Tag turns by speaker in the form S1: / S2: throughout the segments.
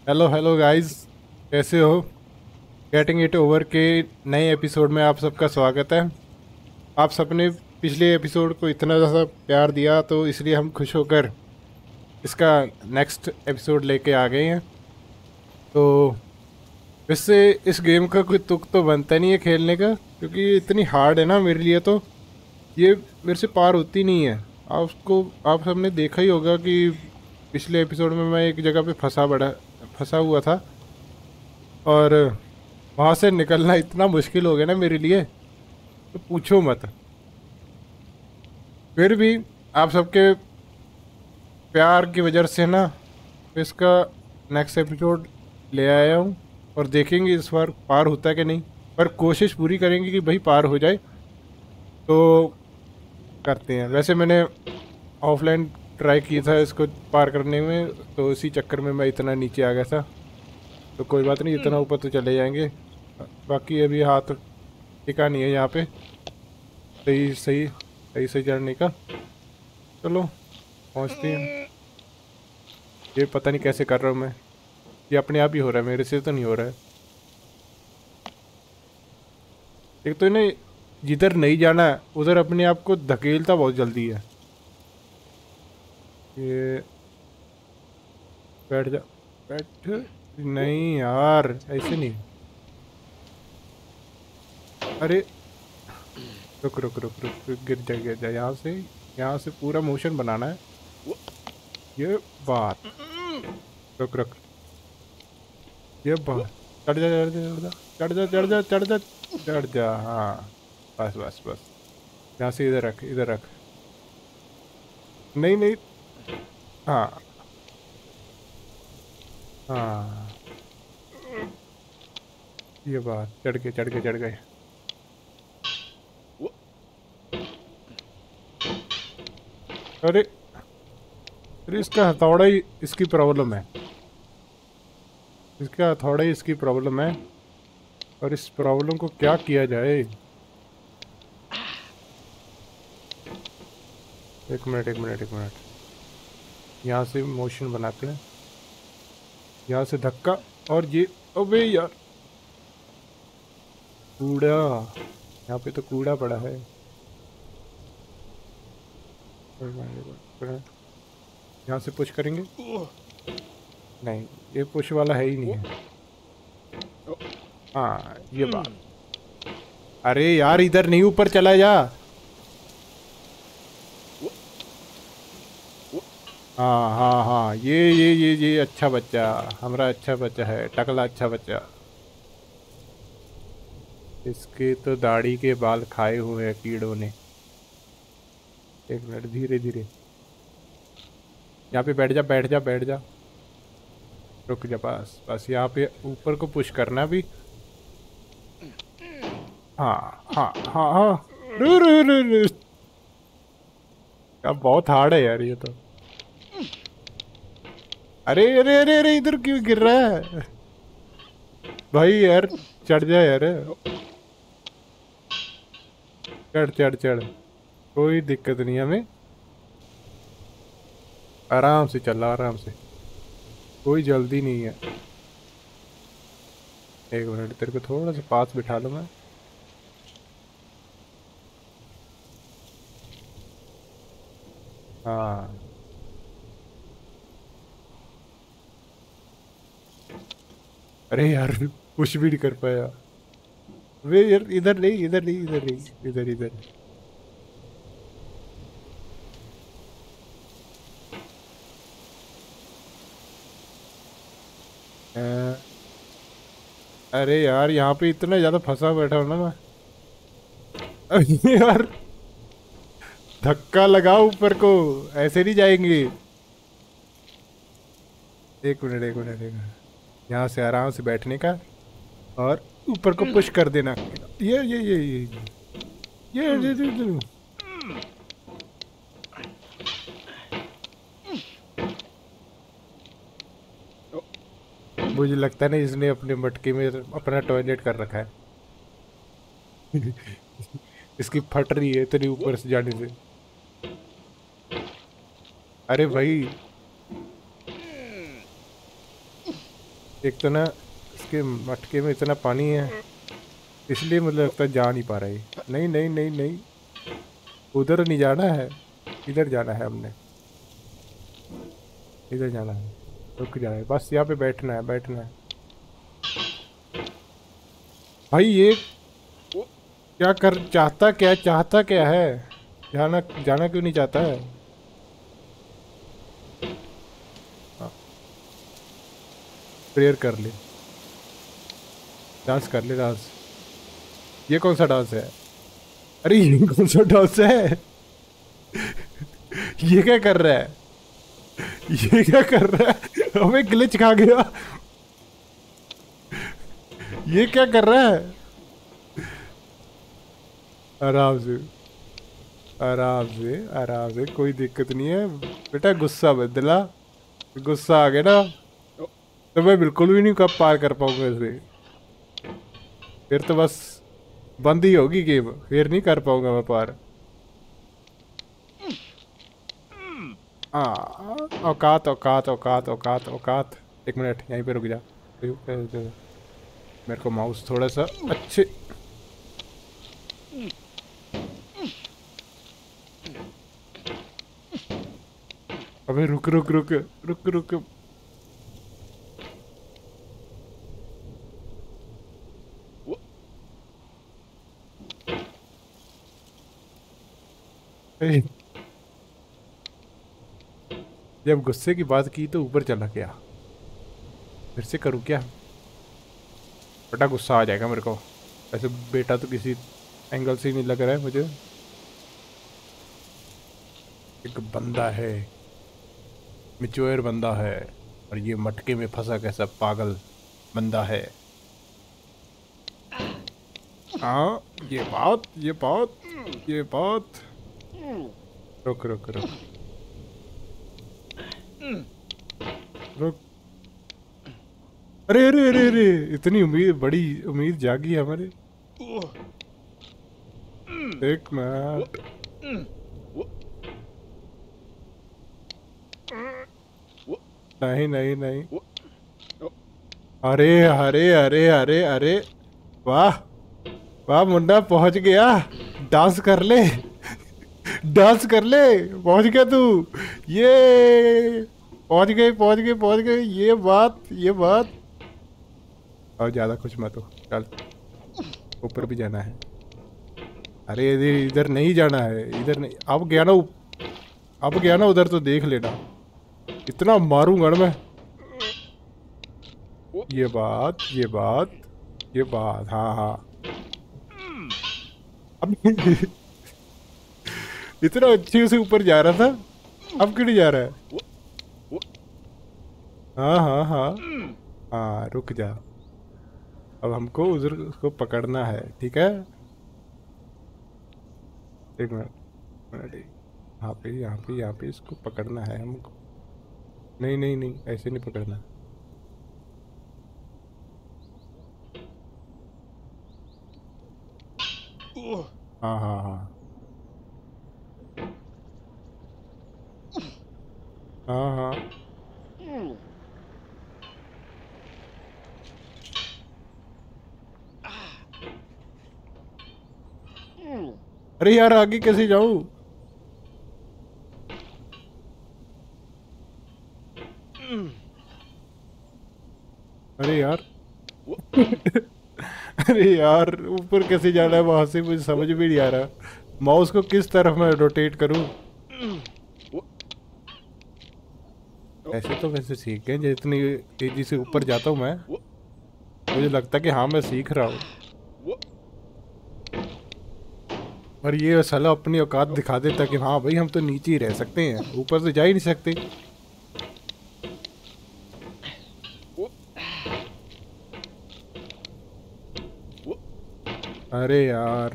S1: Hello hello guys, कैसे हो? Getting it over के नए एपिसोड में आप सबका स्वागत है। आप सबने पिछले एपिसोड को इतना ज़्यादा प्यार दिया तो इसलिए हम खुश होकर इसका नेक्स्ट एपिसोड लेके आ गए हैं। तो वैसे इस गेम का कोई तुक तो बनता नहीं है खेलने का, क्योंकि ये इतनी हार्ड है ना मेरे लिए। तो ये मेरे से पार होती नहीं है। आप सबने देखा ही होगा कि पिछले एपिसोड में मैं एक जगह पे फंसा हुआ था, और वहां से निकलना इतना मुश्किल हो गया ना मेरे लिए, तो पूछो मत। फिर भी आप सबके प्यार की वजह से ना इसका नेक्स्ट एपिसोड ले आया हूँ, और देखेंगे इस बार पार होता है कि नहीं। पर कोशिश पूरी करेंगे कि भाई पार हो जाए। तो करते हैं। वैसे मैंने ऑफलाइन ट्राई किया था इसको पार करने में, तो इसी चक्कर में मैं इतना नीचे आ गया था। तो कोई बात नहीं, इतना ऊपर तो चले जाएंगे। बाकी अभी हाथ टिका नहीं है यहाँ पे सही सही सही से चढ़ने का। चलो पहुँचते हैं। ये पता नहीं कैसे कर रहा हूँ मैं, ये अपने आप ही हो रहा है, मेरे से तो नहीं हो रहा है। एक तो इन्हें जिधर नहीं जाना है उधर अपने आप को धकेलता बहुत जल्दी है। ये बैठ जा, बैठ। नहीं यार, ऐसे नहीं। अरे रुक रुक रुक रुक रुक, गिर जा यहाँ से पूरा मोशन बनाना है। ये बात। रुक रुक, ये बात। चढ़ जा चढ़ जा चढ़ जा चढ़ जा चढ़ जा चढ़ जा। हाँ, बस बस बस। यहाँ से इधर रख, इधर रख। नहीं नहीं। हाँ हाँ, ये बात। चढ़ गए चढ़ गए चढ़ गए। अरे अरे, इसका हथौड़ा ही इसकी प्रॉब्लम है। इसका हथौड़ा ही इसकी प्रॉब्लम है, और इस प्रॉब्लम को क्या किया जाए। एक मिनट एक मिनट एक मिनट। यहाँ से मोशन बनाते हैं, यहाँ से धक्का। और ये, अबे यार, कूड़ा। यहाँ पे तो कूड़ा पड़ा है। यहाँ से पुश करेंगे। नहीं, ये पुश वाला है ही नहीं है। हाँ, ये बात। अरे यार, इधर नहीं, ऊपर चला जा। हाँ हाँ हाँ, ये अच्छा बच्चा। हमारा अच्छा बच्चा है, टकला अच्छा बच्चा। इसके तो दाढ़ी के बाल खाए हुए हैं कीड़ों ने। एक मिनट, धीरे धीरे। यहाँ पे बैठ जा बैठ जा बैठ जा। रुक जा, बस बस। यहाँ पे ऊपर को पुश करना भी। हाँ हाँ हाँ हाँ। रू रू रू रू। अब बहुत हार्ड है यार ये तो। अरे अरे अरे अरे, इधर क्यों गिर रहा है भाई यार? चढ़ जा यार। चढ़ चढ़ चढ़, कोई दिक्कत नहीं हमें। आराम से चल, आराम से, कोई जल्दी नहीं है। एक मिनट, तेरे को थोड़ा सा पास बिठा लूँ मैं। हाँ। अरे यार, कुछ भी नहीं कर पाया। वे यार, इधर नहीं इधर नहीं इधर नहीं, इधर इधर। अ, अरे यार, यहाँ पे इतना ज्यादा फंसा बैठा हूँ ना मैं। अरे यार, धक्का लगाओ ऊपर को, ऐसे नहीं जाएंगे। एक मिनट एक मिनट एक मिनट। यहाँ से आराम से बैठने का, और ऊपर को पुश कर देना। ये। मुझे लगता है ना, इसने अपने मटके में अपना टॉयलेट कर रखा है। इसकी फट रही है इतनी ऊपर से जाने से। अरे भाई, एक तो ना इसके मटके में इतना पानी है, इसलिए मुझे लगता है जा नहीं पा रहा है। नहीं नहीं नहीं नहीं, उधर नहीं जाना है, इधर जाना है हमने, इधर जाना है। रुक जाना है, बस यहाँ पे बैठना है, बैठना है। भाई ये क्या कर चाहता, क्या चाहता क्या है? जाना जाना क्यों नहीं चाहता है? प्रेयर कर ले, डांस कर ले, डांस। ये कौन सा डांस है? अरे ये कौन सा डांस है? ये क्या कर रहा है? ये क्या कर रहा है? हमें ग्लिच खा गया। ये क्या कर रहा है? आराम से, आराम से, आराम से, कोई दिक्कत नहीं है बेटा। गुस्सा मत दिला, गुस्सा आ गया ना तो मैं बिल्कुल भी नहीं कब पार कर पाऊंगा इसे। फिर तो बस बंद ही होगी गेम, फिर नहीं कर पाऊंगा मैं पार। औकात औकात औकात औकात औकात। एक मिनट यहीं पे रुक जा। मेरे को माउस थोड़ा सा अच्छे। अबे रुक रुक रुक रुक रुक। ए, जब गुस्से की बात की तो ऊपर चला गया। फिर से करूँ क्या? बड़ा गुस्सा आ जाएगा मेरे को। ऐसे बेटा तो किसी एंगल से ही नहीं लग रहा है मुझे। एक बंदा है, मिचुअर बंदा है, और ये मटके में फंसा कैसा पागल बंदा है। हाँ, ये बात, ये बात, ये बात। रुक रुक रुक रुक। अरे अरे अरे अरे, इतनी उम्मीद, बड़ी उम्मीद जागी है हमारे। एक मिनट। नहीं नहीं नहीं। अरे अरे अरे अरे अरे, वाह वाह मुन्ना, पहुंच गया। डांस कर ले, डांस कर ले। पहुंच गया तू। ये पहुंच गए, पहुंच गए, पहुंच गए। ये बात, ये बात। और ज्यादा कुछ मत हो, चल ऊपर भी जाना है। अरे इधर इधर नहीं जाना है, इधर नहीं। अब गया ना अब गया ना उधर तो देख लेना, इतना मारूंगा ना मैं। ये बात, ये बात, ये बात। हाँ हाँ। अब इतना अच्छे से ऊपर जा रहा था, अब क्यों नहीं जा रहा है? हाँ हाँ हाँ हाँ, रुक जा। अब हमको उधर उसको पकड़ना है, ठीक है। एक मिनट, मिनट। यहाँ पे, यहाँ पे, यहाँ पे इसको पकड़ना है हमको। नहीं नहीं नहीं, ऐसे नहीं पकड़ना। हाँ हाँ हाँ हाँ हाँ। अरे यार आगे कैसे जाऊं? अरे यार अरे यार ऊपर कैसे जाना है वहां से, मुझे समझ भी नहीं आ रहा। माउस को किस तरफ मैं रोटेट करूं? ऐसे तो वैसे सीख गए, जितनी तेजी से ऊपर जाता हूँ मैं, मुझे लगता है कि हाँ मैं सीख रहा हूँ। और ये साला अपनी औकात दिखा देता कि हाँ भाई हम तो नीचे ही रह सकते हैं, ऊपर से जा ही नहीं सकते। अरे यार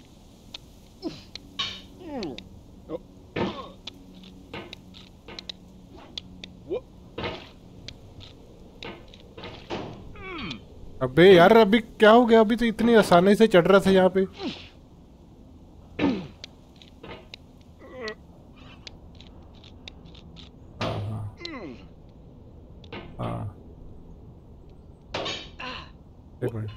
S1: अबे यार, अभी क्या हो गया? अभी तो इतनी आसानी से चढ़ रहा था यहाँ पे। हाँ हाँ हाँ। एक मिनट।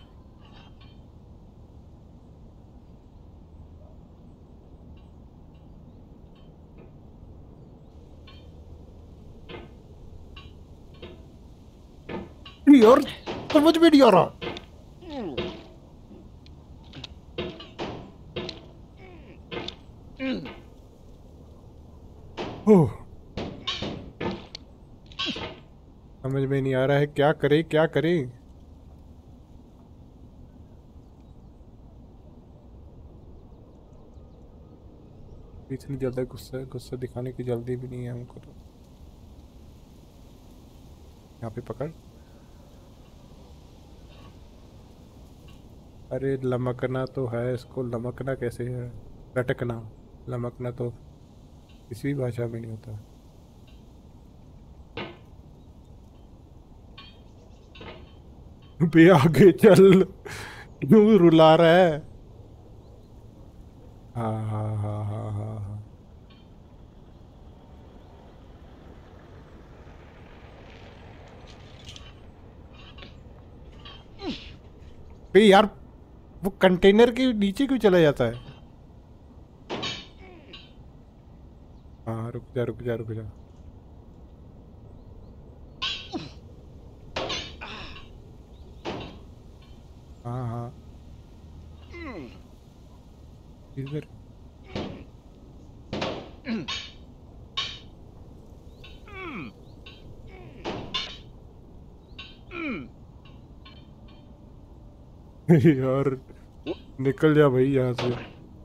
S1: यार समझ में नहीं आ रहा। ओह, समझ में नहीं आ रहा है, क्या करे क्या करे। इतनी ज्यादा गुस्सा गुस्सा दिखाने की जल्दी भी नहीं है हमको तो। यहाँ पे पकड़। अरे लमकना तो है, इसको लमकना कैसे है? लटकना। लमकना तो किसी भी भाषा में नहीं होता। बे आगे चल, क्यों रुला रहा है? हाँ हाँ हाँ हाँ हाँ हाँ। बे यार, वो कंटेनर के नीचे क्यों चला जाता है? हाँ रुक जा रुक जा रुक जा। हाँ हाँ इधर। यार निकल जा भाई यहाँ से।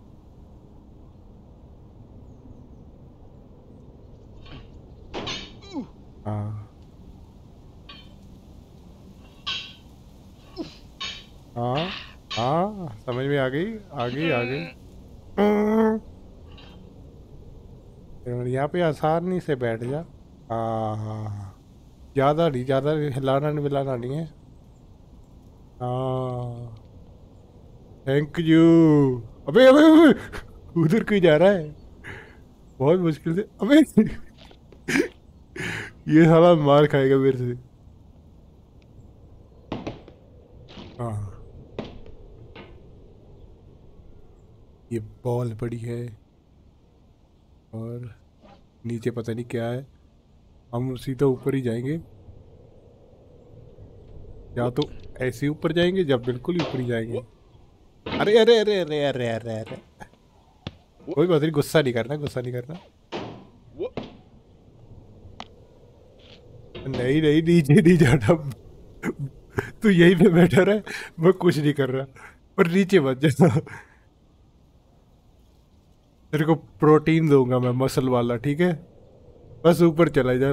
S1: हाँ हाँ हाँ समझ में आ गई आ गई आ गई। यहाँ पे आसानी से बैठ जा। हाँ हाँ हाँ। ज़्यादा हिलाना नहीं मिलाना नहीं है। हाँ थैंक यू। अबे अबे अबे, उधर क्यों जा रहा है? बहुत मुश्किल से। अबे ये साला मार खाएगा मेरे से। हाँ ये बॉल पड़ी है और नीचे पता नहीं क्या है। हम सीधा ऊपर ही जाएंगे, या तो ऐसे ऊपर जाएंगे या बिल्कुल ही ऊपर ही जाएंगे। अरे अरे अरे अरे अरे अरे अरे, कोई बात नहीं, गुस्सा नहीं करना गुस्सा नहीं करना। नहीं नहीं नीचे नहीं जाना। तू यहीं पे बैठा रहा, मैं कुछ नहीं कर रहा, पर नीचे मत जा। तेरे को प्रोटीन दूंगा मैं मसल वाला, ठीक है? बस ऊपर चला जा।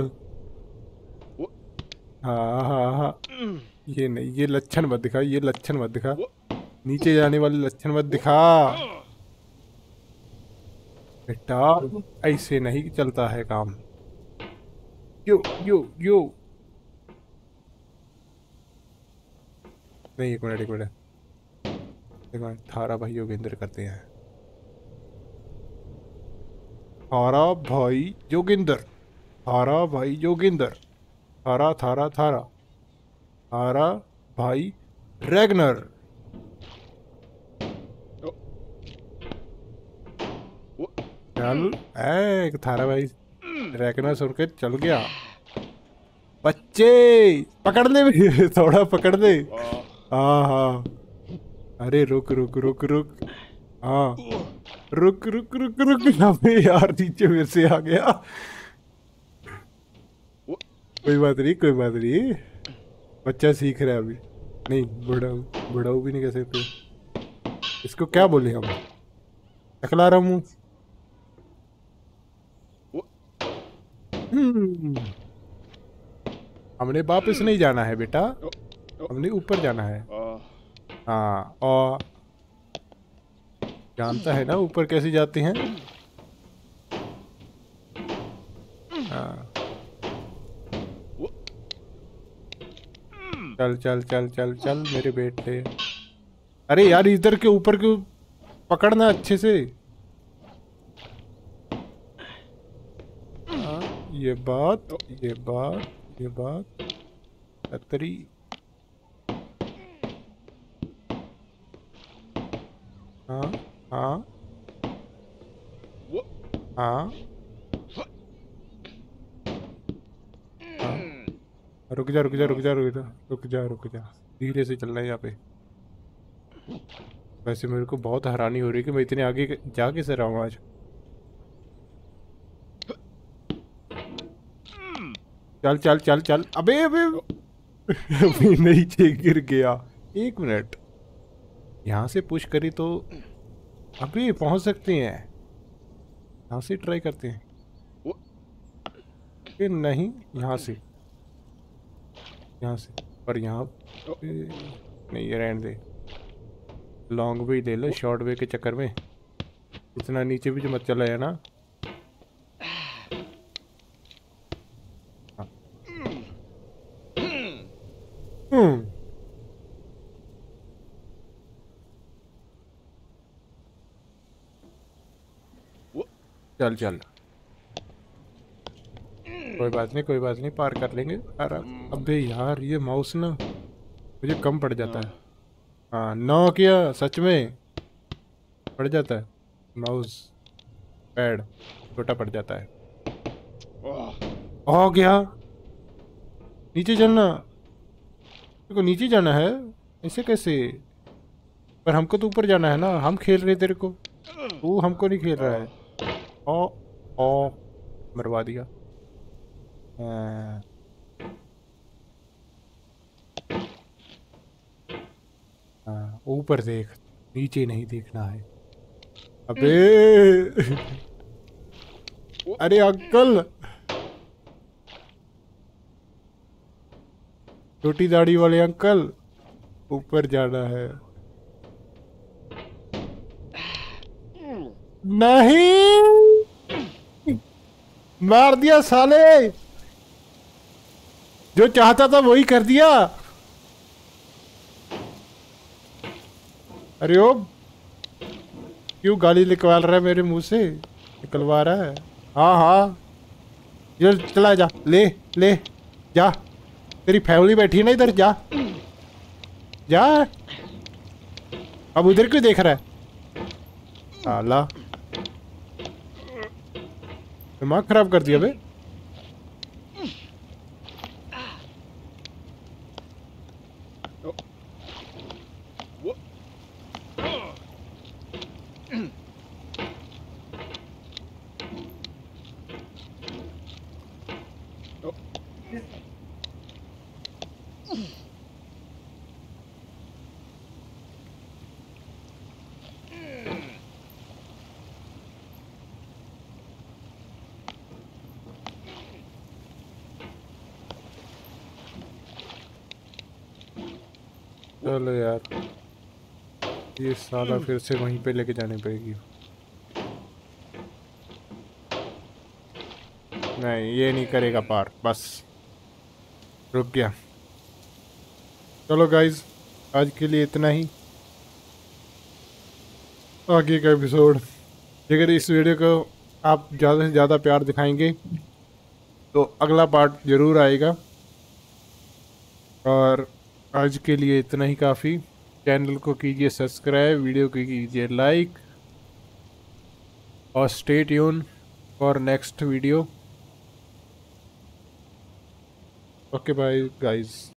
S1: हाँ हाँ हाँ। ये नहीं, ये लक्षण मत दिखा, ये लक्षण मत दिखा, नीचे जाने वाले लक्षण मत दिखा बेटा। ऐसे नहीं चलता है काम। यो यो यो। नहीं एक मिनट एक मिनट एक मिनट, थारा भाई योगेंद्र करते हैं। थारा भाई योगेंद्र, थारा भाई योगेंद्र, थारा थारा थारा, थारा भाई रैगनर। चल ए थारा भाई रैगनर सुन के चल गया। बच्चे पकड़ ले भी, थोड़ा पकड़ ले। हाँ हाँ। अरे रुक रुक रुक रुक। हाँ रुक रुक रुक रुक। अबे यार नीचे मेरे से आ गया। कोई बात नहीं कोई बात नहीं, बच्चा सीख रहा है अभी। नहीं बुढ़ाऊ, बुढ़ाऊ भी नहीं कह सकते इसको, क्या बोले हम? टकला रहा हूँ। हमने वापस नहीं जाना है बेटा, हमने ऊपर जाना है। हाँ और जानता है ना ऊपर कैसे जाते हैं। हाँ चल चल चल चल चल मेरे बेटे। अरे यार इधर के ऊपर क्यों पकड़ना अच्छे से। हाँ ये बात ये बात ये बात। छतरी हाँ हाँ हाँ हाँ। रुक जा रुक जा रुक जा रुक जा रुक जा रुक जा। धीरे से चलना है यहाँ पे। वैसे मेरे को बहुत हैरानी हो रही है कि मैं इतने आगे जा कैसे रहा हूँ आज। चल चल चल चल। अबे अबे अभी नीचे गिर गया। एक मिनट। यहाँ से पुश करी तो अभी पहुंच सकते हैं। यहाँ से ट्राई करते हैं कि नहीं। यहाँ से यहाँ से पर यहाँ पे नहीं। ये रहने दे। लॉन्ग वे ले लो शॉर्ट वे के चक्कर में। इतना नीचे भी जो मत चला है ना। हाँ। हम्म। चल चल। कोई बात नहीं कोई बात नहीं पार कर लेंगे आराम। अबे यार ये माउस ना मुझे कम पड़ जाता है। हाँ 9 किया सच में पड़ जाता है। माउस पैड छोटा पड़ जाता है। हो गया। नीचे चलना। तेरे को नीचे जाना है। ऐसे कैसे। पर हमको तो ऊपर जाना है ना। हम खेल रहे तेरे को। तू हमको नहीं खेल रहा है। ओ ओ मरवा दिया। हाँ। हाँ, ऊपर देख। नीचे नहीं देखना है। अबे अरे अंकल। छोटी दाढ़ी वाले अंकल ऊपर जाना है। नहीं मार दिया साले। जो चाहता था वही कर दिया। अरे ओ क्यों गाली निकलवा रहा है मेरे मुंह से। निकलवा रहा है। हाँ हाँ ये चला जा। ले ले जा। तेरी फैमिली बैठी है ना इधर। जा जा। अब उधर क्यों देख रहा है। साला दिमाग खराब कर दिया बे। चलो यार ये साला फिर से वहीं पे लेके जानी पड़ेगी। नहीं ये नहीं करेगा पार। बस रुक गया। चलो गाइज आज के लिए इतना ही। आगे का एपिसोड अगर इस वीडियो को आप ज़्यादा से ज़्यादा प्यार दिखाएंगे तो अगला पार्ट ज़रूर आएगा। और आज के लिए इतना ही काफ़ी। चैनल को कीजिए सब्सक्राइब, वीडियो को कीजिए लाइक और stay tune for next video. Okay bye guys.